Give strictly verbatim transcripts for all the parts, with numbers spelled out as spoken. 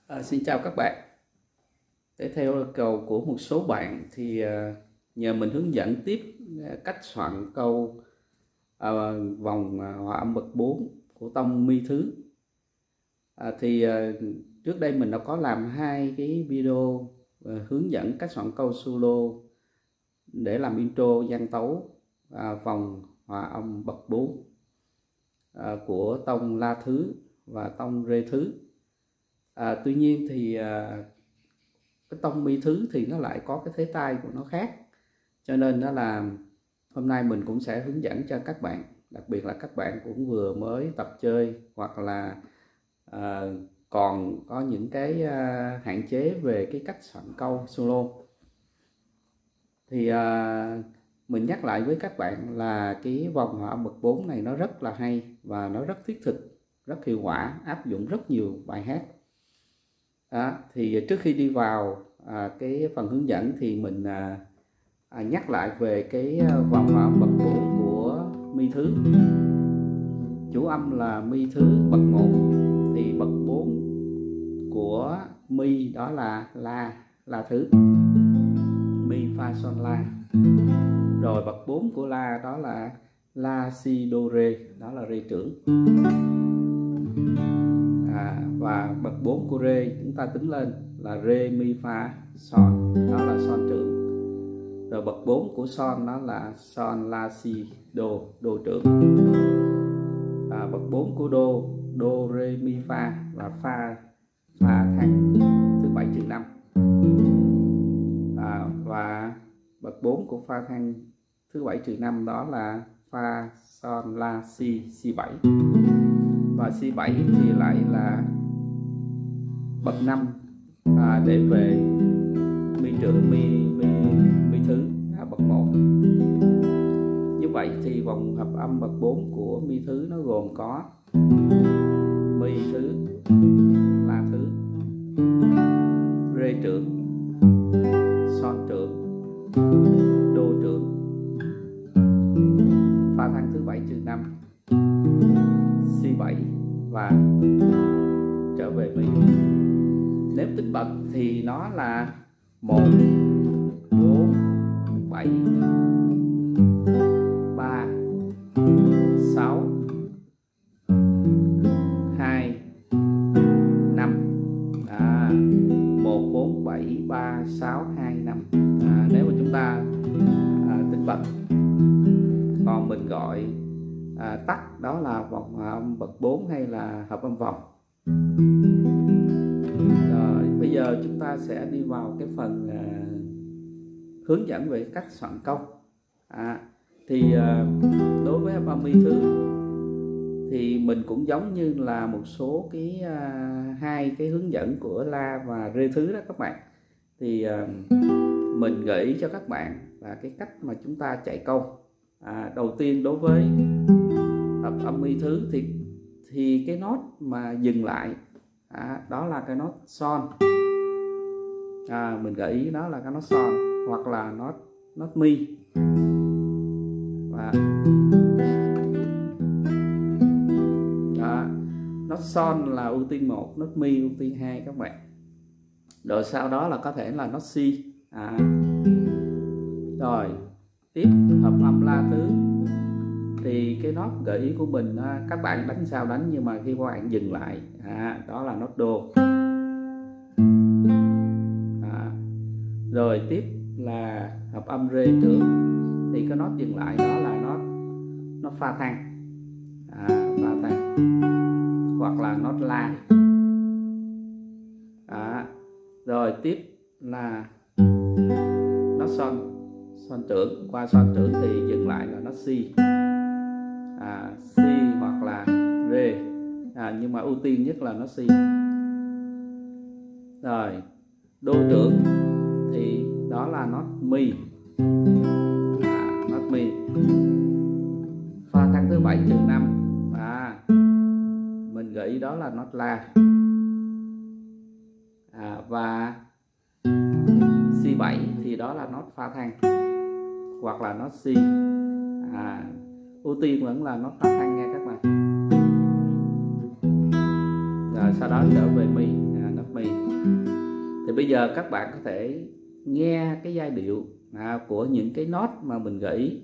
À, xin chào các bạn. Để theo yêu cầu của một số bạn thì à, nhờ mình hướng dẫn tiếp à, cách soạn câu à, vòng à, hòa âm bậc bốn của tông mi thứ. À, thì à, trước đây mình đã có làm hai cái video à, hướng dẫn cách soạn câu solo để làm intro gian tấu à, vòng hòa âm bậc bốn à, của tông la thứ và tông rê thứ. À, tuy nhiên thì à, cái tông mi thứ thì nó lại có cái thế tay của nó khác, cho nên đó là hôm nay mình cũng sẽ hướng dẫn cho các bạn, đặc biệt là các bạn cũng vừa mới tập chơi hoặc là à, còn có những cái à, hạn chế về cái cách soạn câu solo. Thì à, mình nhắc lại với các bạn là cái vòng hòa âm bậc bốn này nó rất là hay và nó rất thiết thực, rất hiệu quả, áp dụng rất nhiều bài hát. Đó, thì trước khi đi vào à, cái phần hướng dẫn thì mình à, à, nhắc lại về cái vòng hòa âm bậc bốn của mi thứ. Chủ âm là mi thứ bậc một, thì bậc bốn của mi đó là la, la thứ, mi fa son la. Rồi bậc bốn của la đó là la si do rê, đó là rê trưởng. À, và bậc bốn của rê chúng ta tính lên là rê mi fa son, đó là son trưởng. Rồi bậc bốn của son đó là son la si do, do trưởng. À, bậc bốn của đô, đô rê mi fa và fa, fa thăng thứ bảy trừ năm. À, và bậc bốn của fa thăng thứ bảy trừ năm đó là fa son la si, si bảy. Và si bảy thì lại là bậc năm à, để về mi trưởng, mi mi mi thứ à, bậc một. Như vậy thì vòng hợp âm bậc bốn của mi thứ nó gồm có mi thứ, la thứ, rê trưởng, son trưởng, đô trưởng, fa thăng thứ bảy trừ năm, si bảy và trở về mi. Nếu tính bậc thì nó là một, bốn, bảy, ba, sáu, hai, năm. À, một, bốn, bảy, ba, sáu, hai, năm. À, nếu mà chúng ta à, tính bậc. Còn mình gọi à, tắt đó là vòng hòa âm bậc bốn hay là hợp âm vòng. Rồi bây giờ chúng ta sẽ đi vào cái phần à, hướng dẫn về cách soạn câu. À, thì à, đối với hợp âm mi thứ thì mình cũng giống như là một số cái à, hai cái hướng dẫn của la và rê thứ đó các bạn. Thì à, mình gợi ý cho các bạn là cái cách mà chúng ta chạy câu. À, đầu tiên đối với hợp âm mi thứ thì thì cái nốt mà dừng lại à, đó là cái nốt son. À, mình gợi ý đó là cái nốt son hoặc là nốt nốt mi. Và đó, nốt son là ưu tiên một, nốt mi ưu tiên hai các bạn. Rồi sau đó là có thể là nốt si. À, rồi tiếp hợp âm la thứ thì cái nốt gợi ý của mình các bạn đánh sao đánh, nhưng mà khi các bạn dừng lại à, đó là nốt đô. À, rồi tiếp là hợp âm rê trưởng thì cái nốt dừng lại đó là nốt nốt pha thăng, à, pha thăng hoặc là nốt la. À, rồi tiếp là nốt son, son trưởng. Qua son trưởng thì dừng lại là nốt si, à, si hoặc là rê, à, nhưng mà ưu tiên nhất là nốt si. Rồi đô trưởng thì đó là nốt mi, à, nốt mi, pha thăng thứ bảy trừ năm. À, mình gợi ý đó là nốt la. À, và si bảy thì đó là nốt pha thăng hoặc là nốt si. À, ưu tiên vẫn là nốt pha thăng nha các bạn. Rồi sau đó trở về mi, à, nốt nốt mi. Thì bây giờ các bạn có thể nghe cái giai điệu à, của những cái nốt mà mình gợi ý.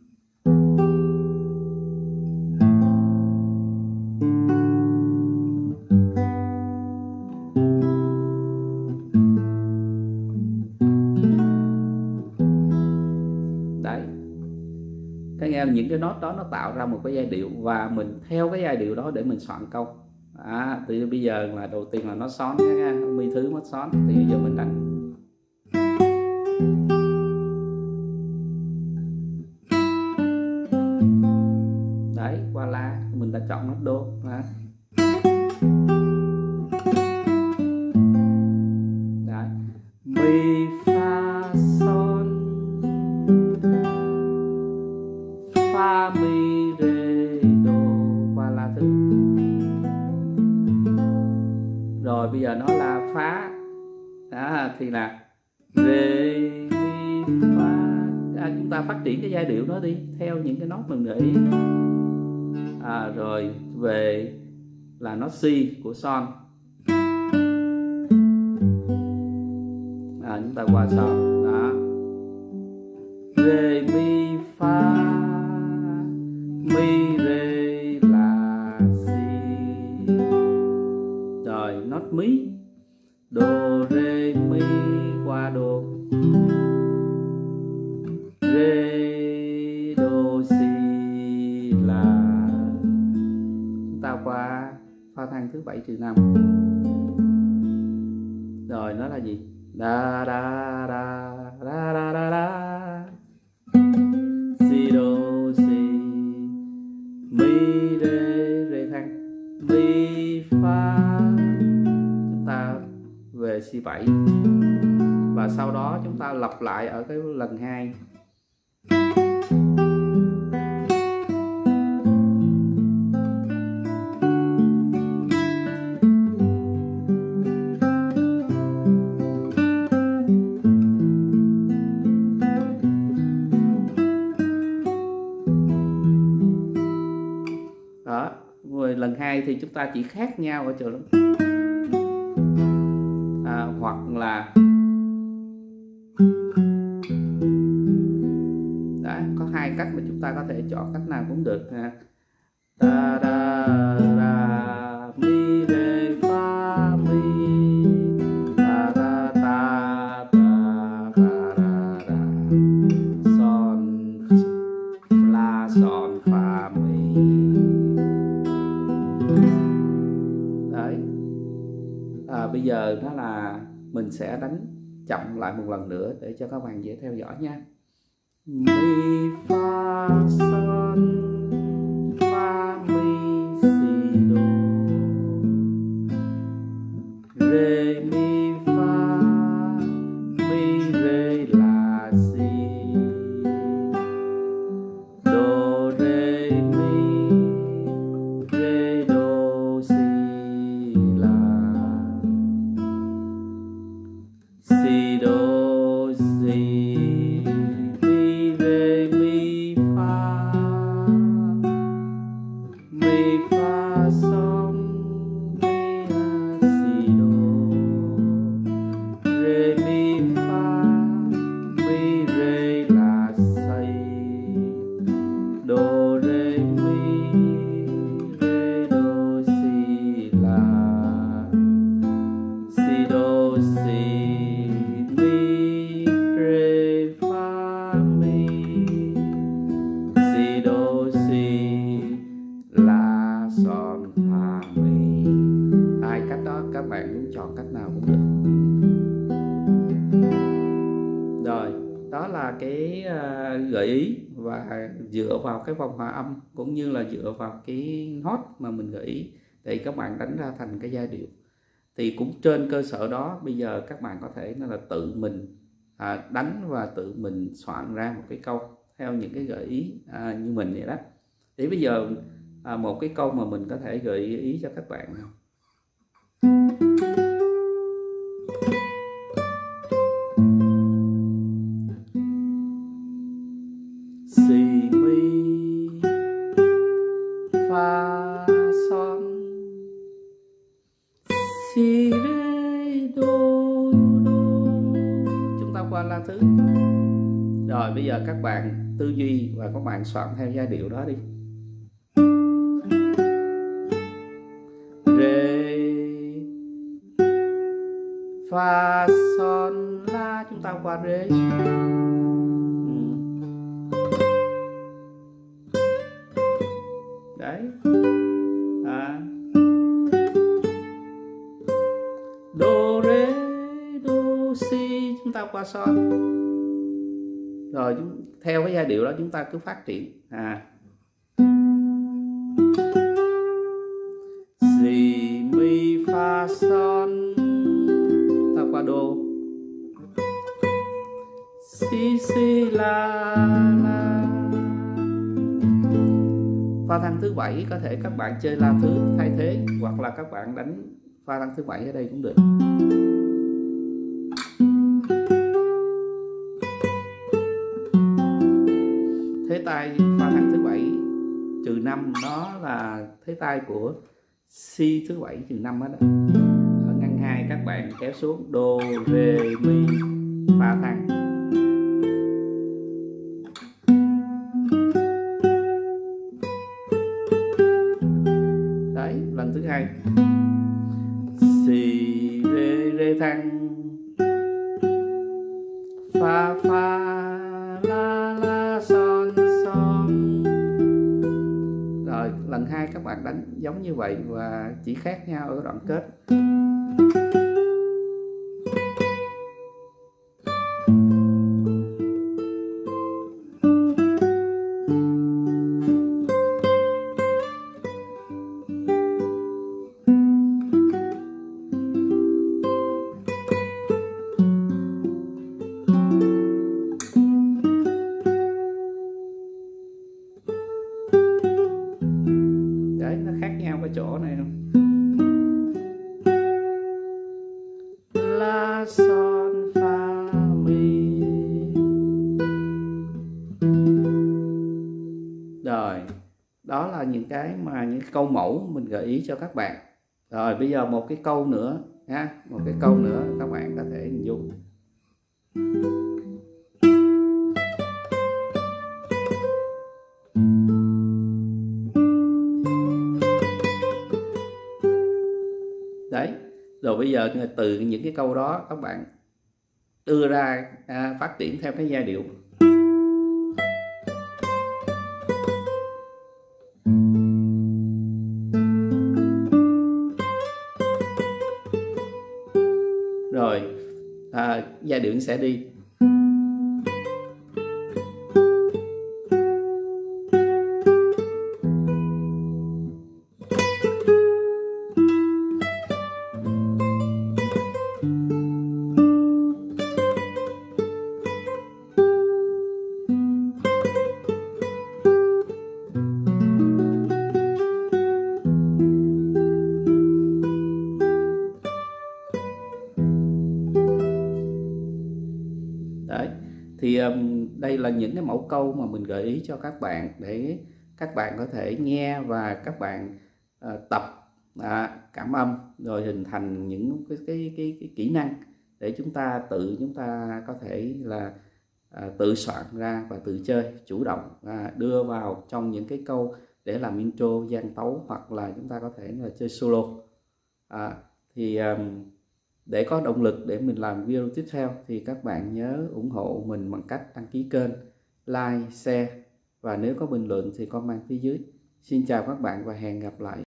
Đấy, các nghe những cái nốt đó nó tạo ra một cái giai điệu, và mình theo cái giai điệu đó để mình soạn câu. À, thì bây giờ là đầu tiên là nó son nha, mi thứ mất son, thì bây giờ mình đánh. Đấy, qua la mình đã chọn nốt đô. Đấy, đấy. Mi fa son fa mi re đô, qua la thứ. Rồi bây giờ nó là phá. Đó, thì là re mi fa. À, chúng ta phát triển cái giai điệu đó đi theo những cái nốt mình gợi ý. À, rồi về là nốt si của son. À, chúng ta qua son đó, re mi fa mi re la si. Rồi nốt mí, đô re mi qua đô, re đô si la. Chúng ta qua pha thang thứ bảy trừ năm. Rồi nó là gì? Da da da da da da da, si đô si, mi re re thang, mi fa. Chúng ta về si bảy, và sau đó chúng ta lặp lại ở cái lần hai. Đó, rồi lần hai thì chúng ta chỉ khác nhau ở chỗ đó. À, hoặc là đấy, có hai cách mà chúng ta có thể chọn cách nào cũng được. Da da da mi re fa mi, da da da da da da, son la son fa mi. Đấy. À, bây giờ nó là mình sẽ đánh chậm lại một lần nữa để cho các bạn dễ theo dõi nha. Mi fa son fa mi si đô, re mi fa mi re la si, đô re mi re đô si la, si đô si. Các bạn muốn chọn cách nào cũng được. Rồi, đó là cái uh, gợi ý, và dựa vào cái vòng hòa âm cũng như là dựa vào cái nốt mà mình gợi ý để các bạn đánh ra thành cái giai điệu. Thì cũng trên cơ sở đó bây giờ các bạn có thể là tự mình à, đánh và tự mình soạn ra một cái câu theo những cái gợi ý à, như mình vậy đó. Thì bây giờ à, một cái câu mà mình có thể gợi ý cho các bạn nào. Si mi fa son si re thứ. Rồi bây giờ các bạn tư duy và các bạn soạn theo giai điệu đó đi. Rê, fa, son, la, chúng ta qua rê. Ừ. Đấy. À. Do, rê, do, si, chúng ta qua son. Rồi theo cái giai điệu đó chúng ta cứ phát triển. À. Si, mi, fa, son, ta qua do. Si, si, la, la. Pha thăng thứ bảy có thể các bạn chơi la thứ thay thế, hoặc là các bạn đánh pha thăng thứ bảy ở đây cũng được. Thế tay pha thăng thứ bảy trừ năm nó là thế tay của si thứ bảy trừ năm đó. Ở ngăn hai các bạn kéo xuống do, rê, mi, pha thăng. Đấy, lần thứ hai. Si, rê, rê thăng, fa, fa, la, la, son, son. Rồi lần hai các bạn đánh giống như vậy và chỉ khác nhau ở đoạn kết. Đấy, nó khác nhau cái chỗ này không? La, son, fa, mi. Rồi, đó là những cái mà những câu mẫu mình gợi ý cho các bạn. Rồi bây giờ một cái câu nữa ha, một cái câu nữa các bạn có thể hình dung. Đấy, rồi bây giờ từ những cái câu đó các bạn đưa ra à, phát triển theo cái giai điệu. Rồi à, giai điệu sẽ đi. Đấy, thì um, đây là những cái mẫu câu mà mình gợi ý cho các bạn để các bạn có thể nghe và các bạn uh, tập à, cảm âm rồi hình thành những cái cái, cái cái kỹ năng để chúng ta tự chúng ta có thể là à, tự soạn ra và tự chơi chủ động à, đưa vào trong những cái câu để làm intro, gian tấu, hoặc là chúng ta có thể là chơi solo. À, thì um, để có động lực để mình làm video tiếp theo thì các bạn nhớ ủng hộ mình bằng cách đăng ký kênh, like, share và nếu có bình luận thì comment phía dưới. Xin chào các bạn và hẹn gặp lại.